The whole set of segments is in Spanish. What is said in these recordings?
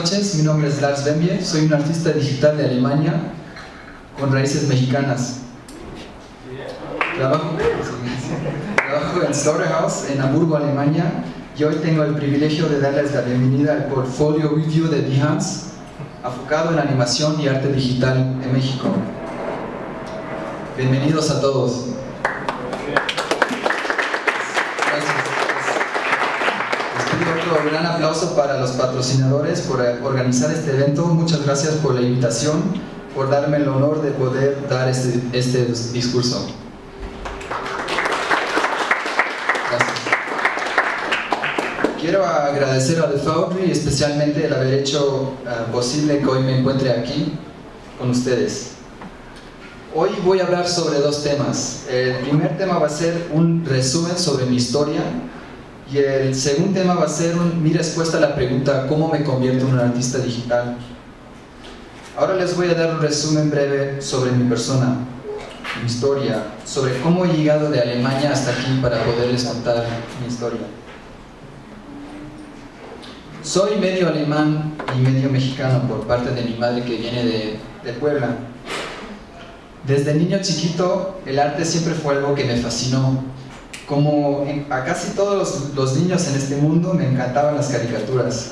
noches, mi nombre es Lars Bembie, soy un artista digital de Alemania con raíces mexicanas. Trabajo en Slaughterhouse, en Hamburgo, Alemania, y hoy tengo el privilegio de darles la bienvenida al portfolio review de Behance, enfocado en animación y arte digital en México. Bienvenidos a todos. Un gran aplauso para los patrocinadores por organizar este evento. Muchas gracias por la invitación, por darme el honor de poder dar este discurso. Gracias. Quiero agradecer a The Foundry, especialmente el haber hecho posible que hoy me encuentre aquí con ustedes. Hoy voy a hablar sobre dos temas. El primer tema va a ser un resumen sobre mi historia. Y el segundo tema va a ser mi respuesta a la pregunta ¿cómo me convierto en un artista digital? Ahora les voy a dar un resumen breve sobre mi persona, mi historia, sobre cómo he llegado de Alemania hasta aquí para poderles contar mi historia. Soy medio alemán y medio mexicano por parte de mi madre que viene de Puebla. Desde niño chiquito el arte siempre fue algo que me fascinó. Como a casi todos los niños en este mundo, me encantaban las caricaturas.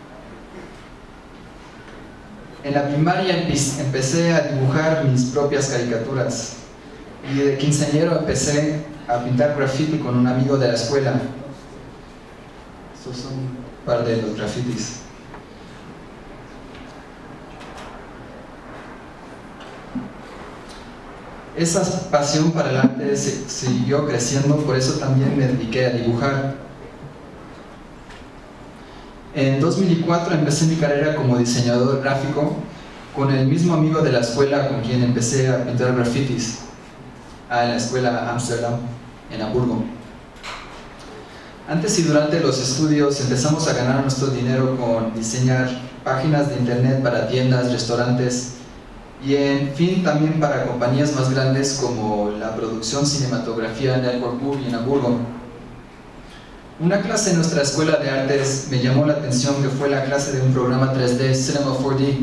En la primaria empecé a dibujar mis propias caricaturas y de quinceañero empecé a pintar graffiti con un amigo de la escuela. Estos son un par de los grafitis. Esa pasión para el arte siguió creciendo, por eso también me dediqué a dibujar. En 2004 empecé mi carrera como diseñador gráfico con el mismo amigo de la escuela con quien empecé a pintar grafitis en la escuela Amsterdam, en Hamburgo. Antes y durante los estudios empezamos a ganar nuestro dinero con diseñar páginas de internet para tiendas, restaurantes, y en fin también para compañías más grandes como la producción cinematografía Network Movie en Hamburgo. Una clase en nuestra escuela de artes me llamó la atención, que fue la clase de un programa 3D, Cinema 4D.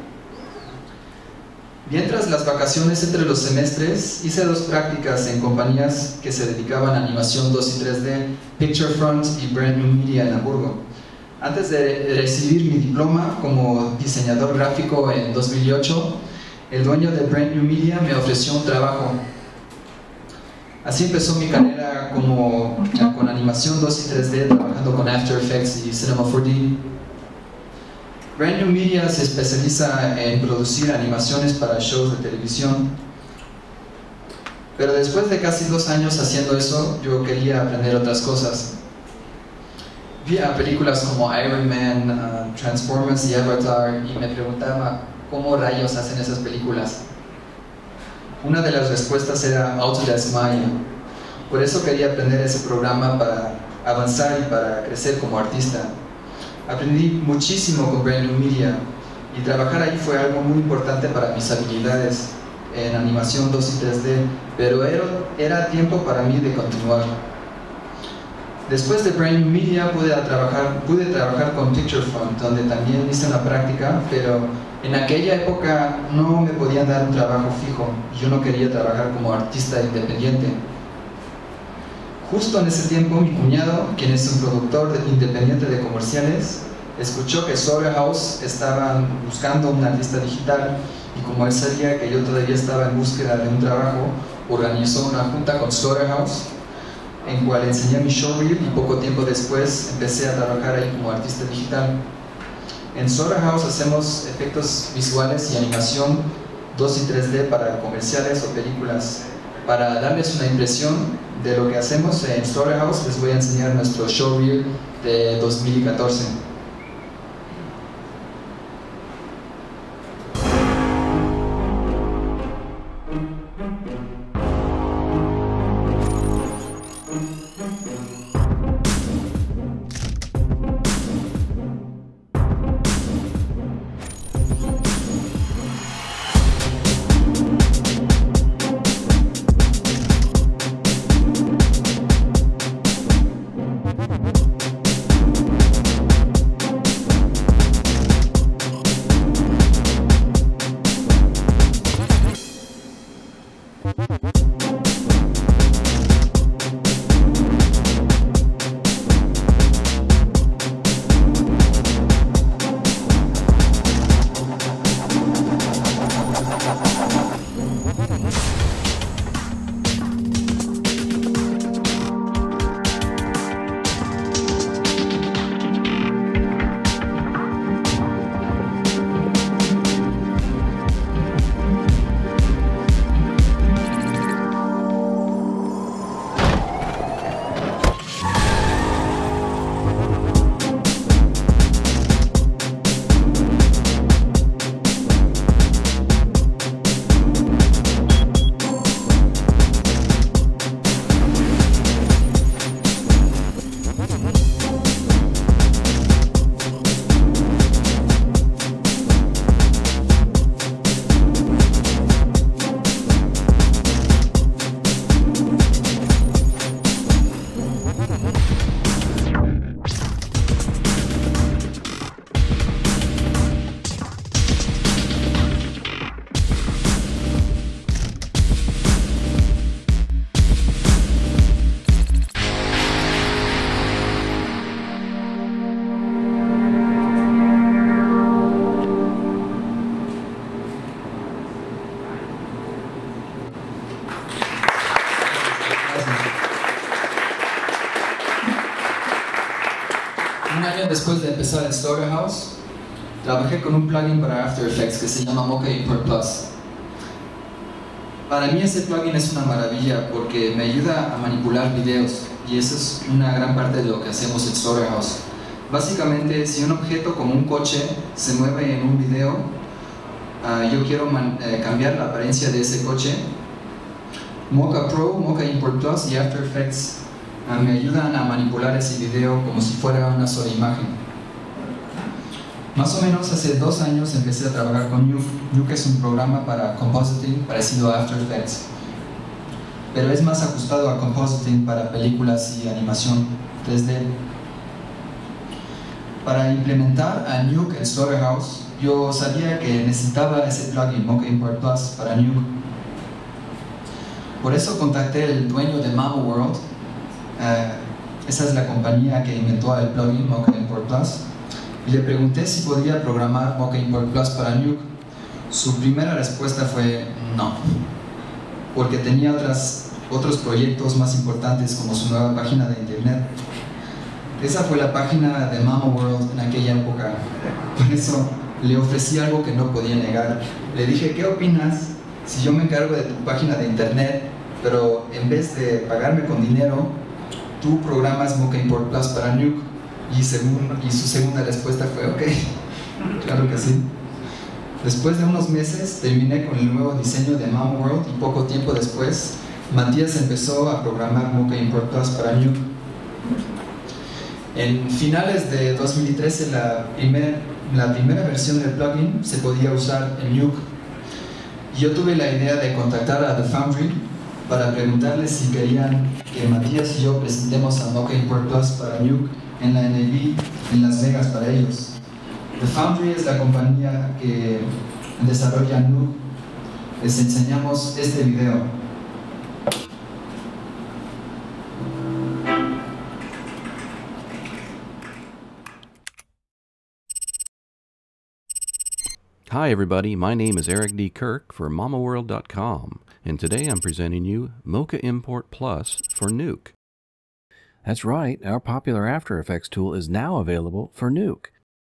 Mientras las vacaciones entre los semestres, hice dos prácticas en compañías que se dedicaban a animación 2 y 3D, Picturefront y Brand New Media en Hamburgo. Antes de recibir mi diploma como diseñador gráfico en 2008, el dueño de Brand New Media me ofreció un trabajo. Así empezó mi carrera con animación 2 y 3D, trabajando con After Effects y Cinema 4D. Brand New Media se especializa en producir animaciones para shows de televisión. Pero después de casi 2 años haciendo eso, yo quería aprender otras cosas. Vi a películas como Iron Man, Transformers y Avatar y me preguntaba ¿cómo rayos hacen esas películas? Una de las respuestas era Autodesk Maya. Por eso quería aprender ese programa para avanzar y para crecer como artista. Aprendí muchísimo con Brand New Media y trabajar ahí fue algo muy importante para mis habilidades en animación 2 y 3D, pero era tiempo para mí de continuar. Después de Brand New Media pude trabajar con Picturefront, donde también hice una práctica, pero en aquella época no me podían dar un trabajo fijo y yo no quería trabajar como artista independiente. Justo en ese tiempo mi cuñado, quien es un productor independiente de comerciales, escuchó que Slaughterhouse estaban buscando un artista digital y como él sabía que yo todavía estaba en búsqueda de un trabajo, organizó una junta con Slaughterhouse en cual enseñé mi showreel y poco tiempo después empecé a trabajar ahí como artista digital. En Slaughterhouse hacemos efectos visuales y animación 2 y 3D para comerciales o películas. Para darles una impresión de lo que hacemos en Slaughterhouse, les voy a enseñar nuestro showreel de 2014. año después de empezar en Slaughterhouse, trabajé con un plugin para After Effects que se llama Mocha Import Plus. Para mí ese plugin es una maravilla porque me ayuda a manipular videos y eso es una gran parte de lo que hacemos en Slaughterhouse. Básicamente, si un objeto como un coche se mueve en un video, yo quiero cambiar la apariencia de ese coche. Mocha Pro, Mocha Import Plus y After Effects me ayudan a manipular ese video como si fuera una sola imagen. Más o menos hace 2 años empecé a trabajar con Nuke. Nuke es un programa para compositing parecido a After Effects, pero es más ajustado a compositing para películas y animación 3D. Para implementar a Nuke en Slaughterhouse, yo sabía que necesitaba ese plugin Mocha Import Plus para Nuke. Por eso contacté al dueño de Mama World. Esa es la compañía que inventó el plugin Mocha Import Plus. Y le pregunté si podía programar Mocha Import Plus para Nuke. Su primera respuesta fue no, porque tenía otros proyectos más importantes como su nueva página de internet. Esa fue la página de Mama World en aquella época. Por eso le ofrecí algo que no podía negar. Le dije, ¿qué opinas si yo me encargo de tu página de internet, pero en vez de pagarme con dinero, tú programas Mocha Import Plus para Nuke? Y su segunda respuesta fue, ok, claro que sí. Después de unos meses terminé con el nuevo diseño de Mama World y poco tiempo después Matías empezó a programar Mocha Import Plus para Nuke. En finales de 2013 la primera versión del plugin se podía usar en Nuke. Yo tuve la idea de contactar a The Foundry para preguntarles si querían que Matías y yo presentemos a Mocha Import Plus para Nuke en la NAB en Las Vegas para ellos. The Foundry es la compañía que desarrolla Nuke. Les enseñamos este video. Hi everybody, my name is Eric D. Kirk for MamaWorld.com, and today I'm presenting you Mocha Import Plus for Nuke. That's right, our popular After Effects tool is now available for Nuke.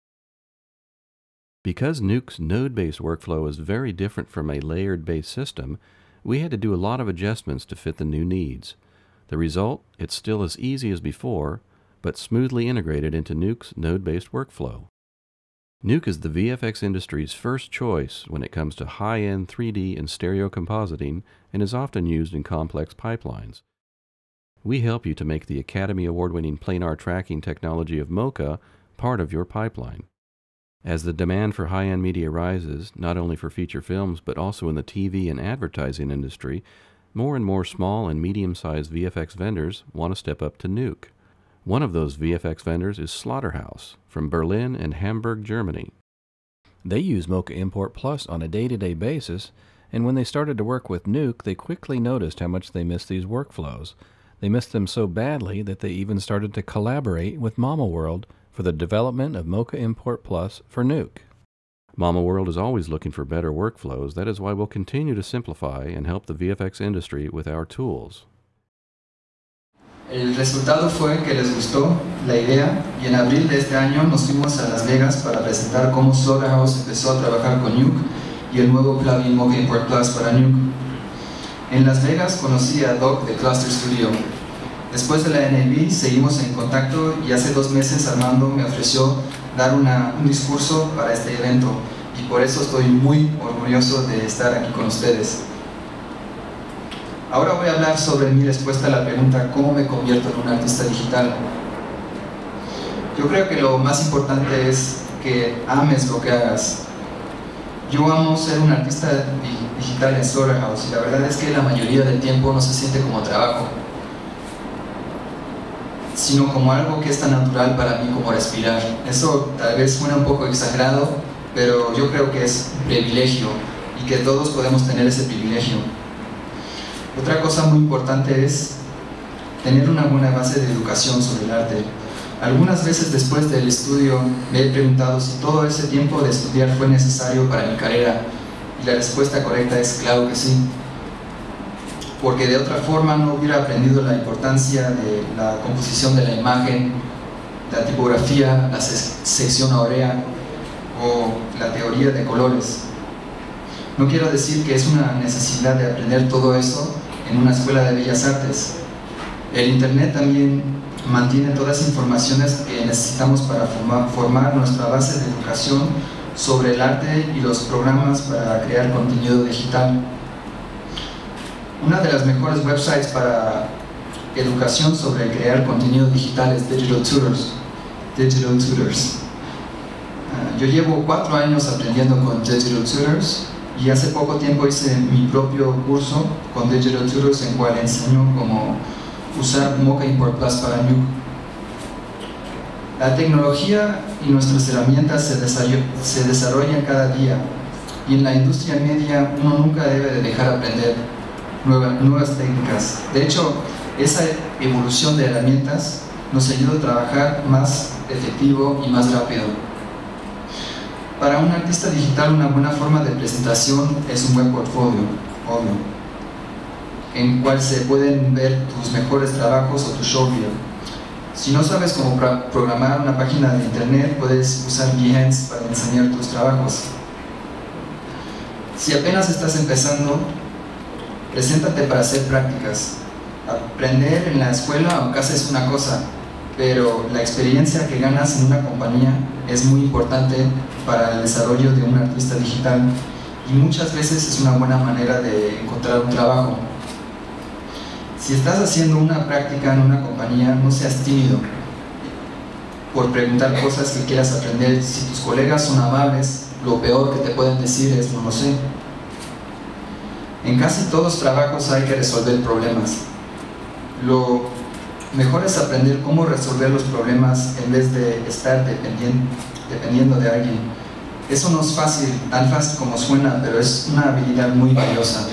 Because Nuke's node-based workflow is very different from a layered-based system, we had to do a lot of adjustments to fit the new needs. The result, it's still as easy as before, but smoothly integrated into Nuke's node-based workflow. Nuke is the VFX industry's first choice when it comes to high-end 3D and stereo compositing and is often used in complex pipelines. We help you to make the Academy Award-winning planar tracking technology of Mocha part of your pipeline. As the demand for high-end media rises, not only for feature films but also in the TV and advertising industry, more and more small and medium-sized VFX vendors want to step up to Nuke. One of those VFX vendors is Slaughterhouse from Berlin and Hamburg, Germany. They use Mocha Import Plus on a day-to-day basis, and when they started to work with Nuke, they quickly noticed how much they missed these workflows. They missed them so badly that they even started to collaborate with Mama World for the development of Mocha Import Plus for Nuke. Mama World is always looking for better workflows. That is why we'll continue to simplify and help the VFX industry with our tools. El resultado fue que les gustó la idea y en abril de este año nos fuimos a Las Vegas para presentar cómo Slaughterhouse empezó a trabajar con Nuke y el nuevo plugin Mocha Import Plus para Nuke. En Las Vegas conocí a Doc de Cluster Studio. Después de la NAB seguimos en contacto y hace 2 meses Armando me ofreció dar un discurso para este evento y por eso estoy muy orgulloso de estar aquí con ustedes. Ahora voy a hablar sobre mi respuesta a la pregunta ¿cómo me convierto en un artista digital? Yo creo que lo más importante es que ames lo que hagas. Yo amo ser un artista digital en Slaughterhouse y la verdad es que la mayoría del tiempo no se siente como trabajo, sino como algo que es tan natural para mí como respirar. Eso tal vez suena un poco exagerado, pero yo creo que es un privilegio y que todos podemos tener ese privilegio. Otra cosa muy importante es tener una buena base de educación sobre el arte. Algunas veces después del estudio me he preguntado si todo ese tiempo de estudiar fue necesario para mi carrera y la respuesta correcta es claro que sí. Porque de otra forma no hubiera aprendido la importancia de la composición de la imagen, la tipografía, la sección áurea o la teoría de colores. No quiero decir que es una necesidad de aprender todo eso en una escuela de bellas artes. El Internet también mantiene todas las informaciones que necesitamos para formar nuestra base de educación sobre el arte y los programas para crear contenido digital. Una de las mejores websites para educación sobre crear contenido digital es Digital Tutors. Yo llevo 4 años aprendiendo con Digital Tutors y hace poco tiempo hice mi propio curso con Digital Tutors en cual enseño cómo usar Mocha Import Plus para Nuke. La tecnología y nuestras herramientas se desarrollan cada día y en la industria media uno nunca debe de dejar aprender nuevas técnicas. De hecho, esa evolución de herramientas nos ayuda a trabajar más efectivo y más rápido. Para un artista digital, una buena forma de presentación es un buen portfolio, obvio, en cual se pueden ver tus mejores trabajos o tu show reel. Si no sabes cómo programar una página de internet, puedes usar Behance para enseñar tus trabajos. Si apenas estás empezando, preséntate para hacer prácticas. Aprender en la escuela o en casa es una cosa, pero la experiencia que ganas en una compañía es muy importante para el desarrollo de un artista digital y muchas veces es una buena manera de encontrar un trabajo. Si estás haciendo una práctica en una compañía, no seas tímido por preguntar cosas que quieras aprender. Si tus colegas son amables, lo peor que te pueden decir es no lo sé. En casi todos los trabajos hay que resolver problemas. Lo mejor es aprender cómo resolver los problemas en vez de estar dependiendo de alguien. Eso no es fácil, tan fácil como suena, pero es una habilidad muy valiosa.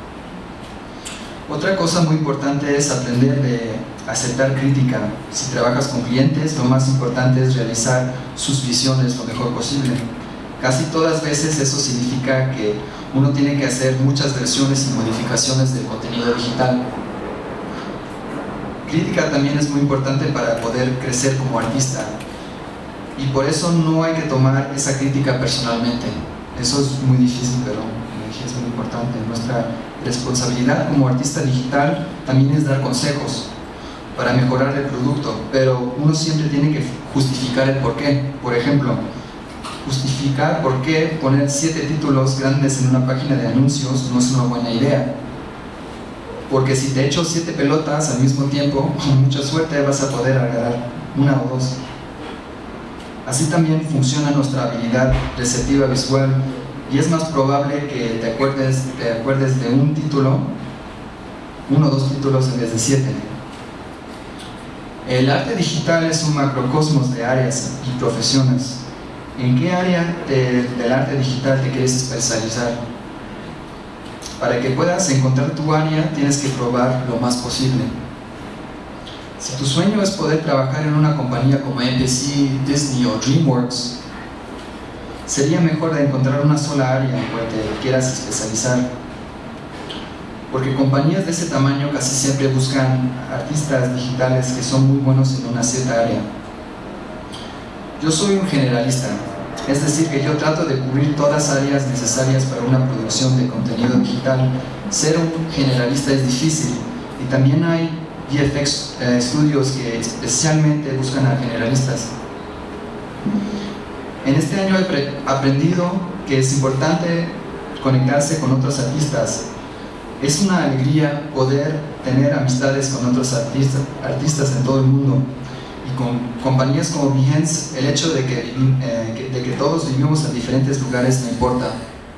Otra cosa muy importante es aprender de aceptar crítica. Si trabajas con clientes, lo más importante es realizar sus visiones lo mejor posible. Casi todas las veces eso significa que uno tiene que hacer muchas versiones y modificaciones del contenido digital. Crítica también es muy importante para poder crecer como artista y por eso no hay que tomar esa crítica personalmente. Eso es muy difícil, pero es muy importante. Nuestra responsabilidad como artista digital también es dar consejos para mejorar el producto, pero uno siempre tiene que justificar el porqué. Por ejemplo, justificar por qué poner 7 títulos grandes en una página de anuncios no es una buena idea. Porque si te echo 7 pelotas al mismo tiempo, con mucha suerte vas a poder agarrar 1 o 2. Así también funciona nuestra habilidad receptiva visual y es más probable que te acuerdes de un título, 1 o 2 títulos en vez de 7. El arte digital es un macrocosmos de áreas y profesiones. ¿En qué área del arte digital te quieres especializar? Para que puedas encontrar tu área, tienes que probar lo más posible. Si tu sueño es poder trabajar en una compañía como NBC, Disney o DreamWorks, sería mejor encontrar una sola área en la que te quieras especializar. Porque compañías de ese tamaño casi siempre buscan artistas digitales que son muy buenos en una cierta área. Yo soy un generalista. Es decir, que yo trato de cubrir todas las áreas necesarias para una producción de contenido digital. Ser un generalista es difícil y también hay VFX estudios que especialmente buscan a generalistas. En este año he aprendido que es importante conectarse con otros artistas. Es una alegría poder tener amistades con otros artistas en todo el mundo. Y con compañías como Behance, el hecho de que todos vivimos en diferentes lugares no importa.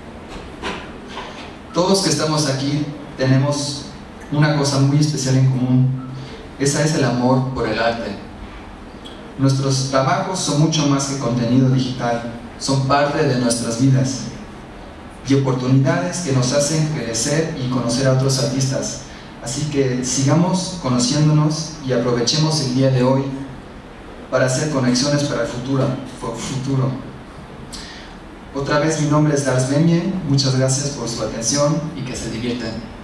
Todos que estamos aquí tenemos una cosa muy especial en común. Esa es el amor por el arte. Nuestros trabajos son mucho más que contenido digital, son parte de nuestras vidas y oportunidades que nos hacen crecer y conocer a otros artistas. Así que sigamos conociéndonos y aprovechemos el día de hoy para hacer conexiones para el futuro. Otra vez, mi nombre es Lars Lemje, muchas gracias por su atención y que se diviertan.